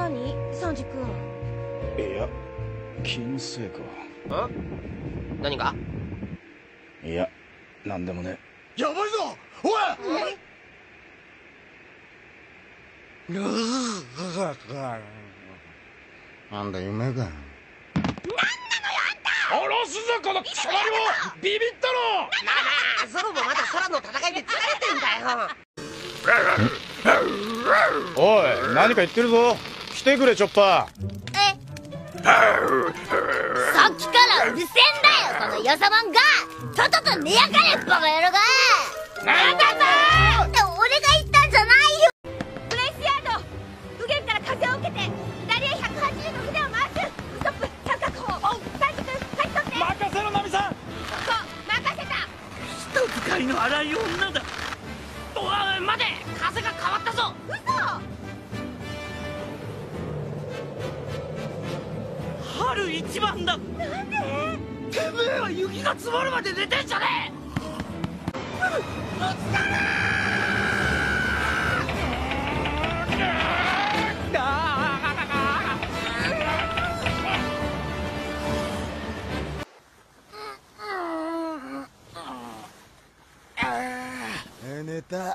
何サンジ君。 いや、気のせいか。 ん？何が？ いや、なんでもね。 やばいぞ、おい。 なんだ夢か。 なんなのよあんた。 下ろすぞこのクソマリも。ビビったろ。 まあゾロもまだ空の戦いで疲れてんだよ。 おい、何か言ってるぞ。来てくれチョッパー。 さっきからうるせえんだよこのよさまんが。とっとと寝やがれバカ野郎が。なんだぞ。俺が言ったんじゃないよ。ブレイスヤード、右舷から風を受けて左へ180度船を回す。ストップ、三角砲。サンジ君勝ち取って。 任せろナミさん。 ここ任せた。 人使いの荒い女だ。おい待て、風が変わったぞ。 嘘。 春一番だ。 なんで？ てめえは雪が積もるまで寝てんじゃねえ。 寝た。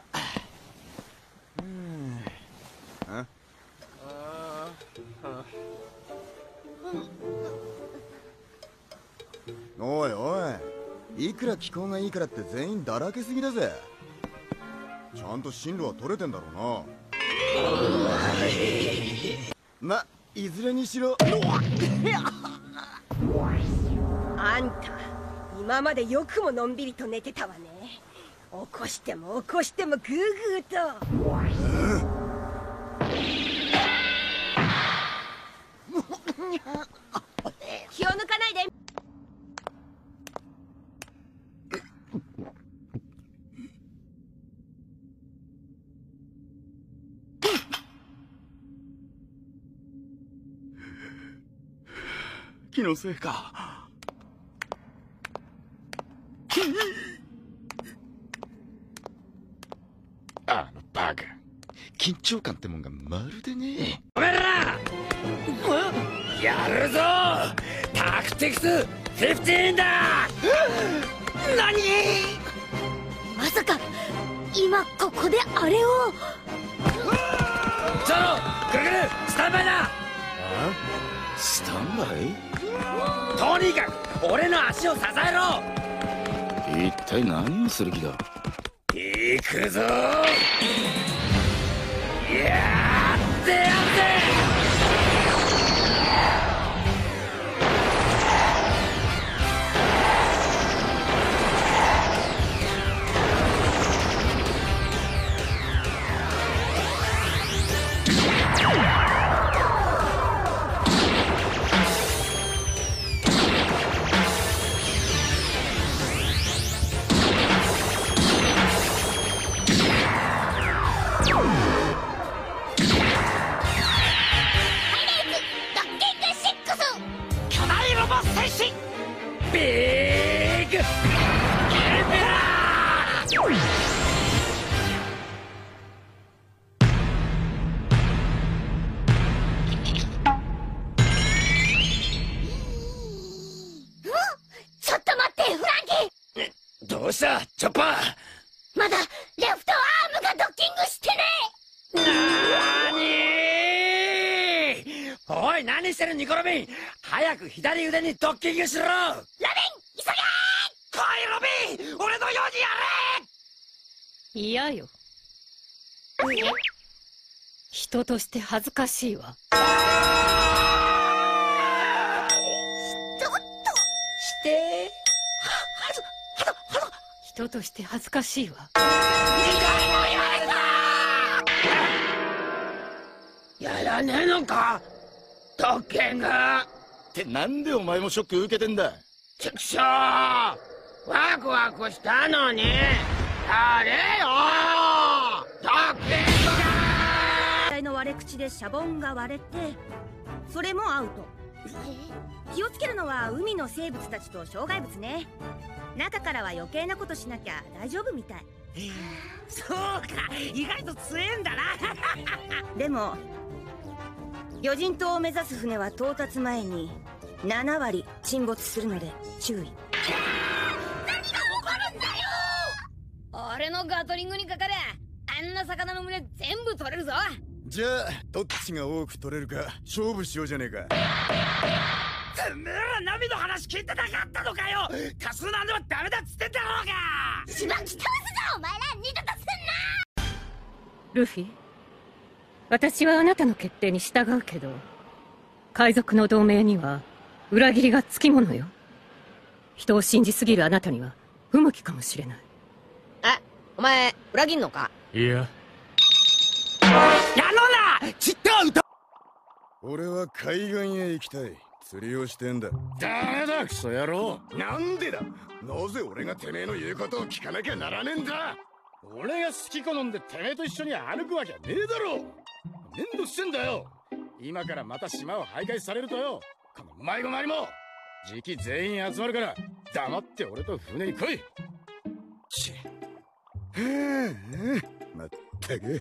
おいおい、いくら気候がいいからって全員だらけすぎだぜ。ちゃんと進路は取れてんだろうな。いずれにしろ。 あんた今までよくものんびりと寝てたわね。起こしても起こしてもグーグーと。気を抜かないで。 気のせいか。あのバカ、緊張感ってもんがまるでねえ。 おめえらやるぞ。タクティクス15だ。何？ まさか今ここであれを。 ゾロ、ぐるぐるスタンバイだ。 スタンバイ？ とにかく俺の足を支えろ。 一体何をする気だ。 行くぞ。やってやるぜ。ビッグエンペラー。 ちょっと待ってフランキー。 どうしたチョッパー。 まだレフトアームがドッキングしてね。 なーにー。おい何してるニコロビン。早く左腕にドッキングしろ。 ラビン急げ。 来いロビン、俺のようにやれ。 嫌よ。人として恥ずかしいわ。 ちょっとして人として恥ずかしいわ。 2回も言われた。やらねえのかドッキング。 ってなんでお前もショック受けてんだ。 ちくしょう、ワクワクしたのにやれよドッキングが。 の割れ口でシャボンが割れて、それもアウト。気をつけるのは海の生物たちと障害物ね。中からは余計なことしなきゃ大丈夫みたい。 そうか、意外と強えんだな。 でも魚人島を目指す船は到達前に7割沈没するので注意。 何が起こるんだよ。俺のガトリングにかかれあんな魚の胸全部取れるぞ。 じゃあどっちが多く取れるか勝負しようじゃねえか。 てめえらナビの話聞いてなかったのかよ。多数なんではダメだっつってんだろうが。 しばき倒すぞお前ら。二度とすんな。 ルフィ、私はあなたの決定に従うけど、海賊の同盟には裏切りがつきものよ。人を信じすぎるあなたには不向きかもしれない。 お前裏切んのか。 いや、 やろうなちった歌。 俺は海岸へ行きたい。釣りをしてんだ。 ダメだクソ野郎。 なんでだ。なぜ俺がてめえの言うことを聞かなきゃならねえんだ。 俺が好き好んでてめえと一緒に歩くわけねえだろ。面倒してんだよ。今からまた島を徘徊されるとよ、この迷子周りもじき全員集まるから黙って俺と船に来い。 まったく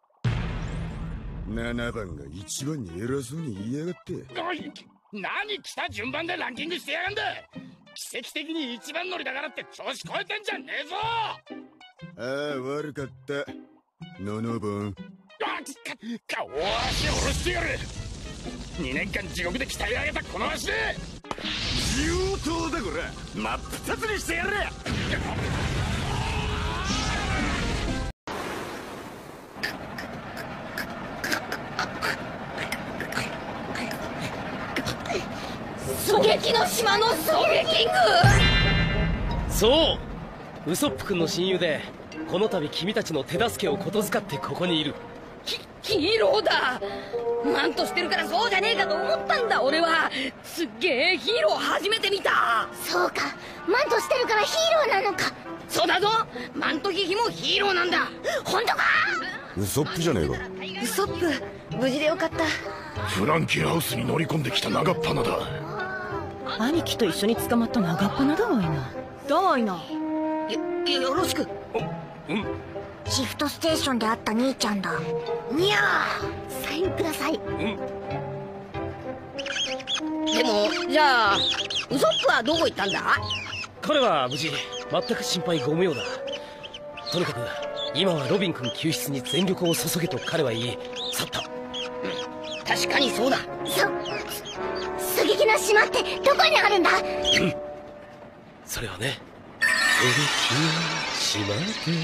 7番が一番に偉そうに言いやがって。 おい、何来た順番でランキングしてやがんだ。奇跡的に一番乗りだからって調子超えてんじゃねえぞ。 ああ悪かった7番。 顔を足を下ろしてやる。2年間地獄で鍛え上げたこの足で上等だこら。真っ二つにしてやる。 狙撃の島のソウルキング。 そうウソップ君の親友で、この度君たちの手助けをことづかってここにいるヒーローだ。マントしてるからそうじゃねえかと思ったんだ俺は。すっげえヒーロー初めて見た。そうか、マントしてるからヒーローなのか。そうだぞ、マントヒヒもヒーローなんだ。本当か。 ウソップじゃねえか。 ウソップ無事でよかった。 フランキーハウスに乗り込んできた長っ鼻だ。 兄貴と一緒に捕まった長っ鼻だわいな。だわいな。 よろしく。シフトステーションで会った兄ちゃんだ。にゃー、サインください。でもじゃあウソップはどこ行ったんだ。 彼は無事、全く心配ご無用だ。とにかく今はロビン君救出に全力を注げと彼は言い去った。 確かにそうだ。狙撃の島ってどこにあるんだ。 それはね、狙撃の島で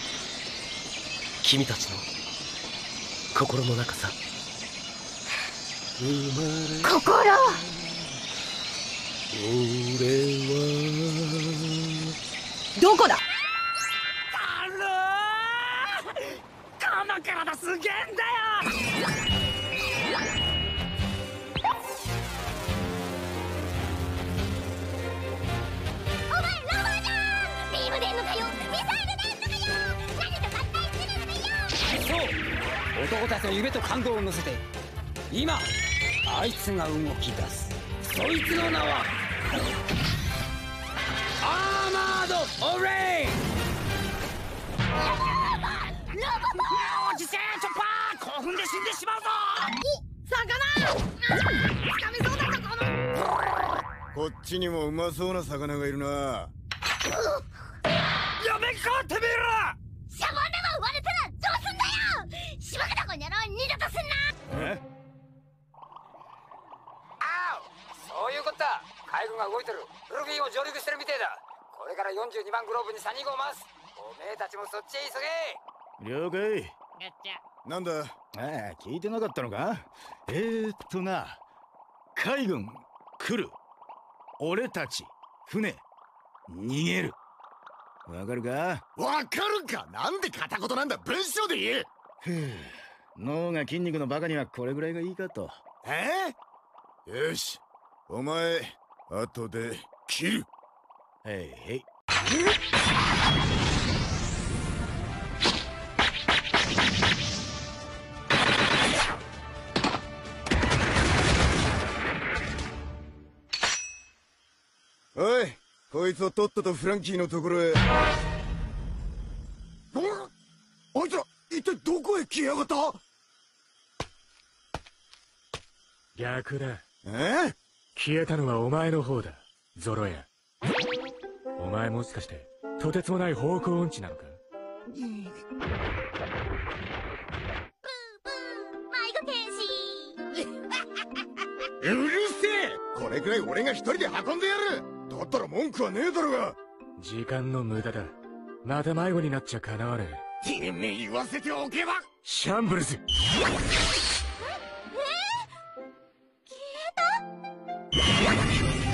君たちの心の中さ。 心。 俺はどこだ。 この体すげえんだよ。 お前ラバーじゃん。ビーム出んのかよ。ミサイル出んのかよ。何と合体するんだよ。 そう、男たちの夢と感動を乗せて今あいつが動き出す。そいつの名はアーマードオレイン。 おじせーチョッパー、興奮で死んでしまうぞ。 魚。掴みそうだぞこの。 こっちにもうまそうな魚がいるな。 やめっかてめえら。 シャボン玉割れたらどうすんだよ。しばくだこにゃろう、二度とすんな。 そういうことだ。海軍が動いてる。ルフィを上陸してるみてえだ。これから42番グローブにサニー号を回す。おめえたちもそっちへ急げ。 了解。 なんだ。 ああ、聞いてなかったのか。な、海軍来る。俺たち船逃げる。わかるか。 わかるか。なんで片言なんだ。文章で言え。 脳が筋肉のバカにはこれぐらいがいいかと。 よし、お前後で切る。 へいへい。 おい、こいつをとっととフランキーのところへ。あいつら一体どこへ消えやがった。 逆だ。 消えたのはお前の方だ、ゾロヤ。お前もしかしてとてつもない方向音痴なのか？ ブーブー、迷子天使。 うるせえ！これくらい俺が一人で運んでやる。だったら文句はねえだろが。 時間の無駄だ。また迷子になっちゃかなわねえ。 てめえ言わせておけば。 シャンブルズ。 消えた？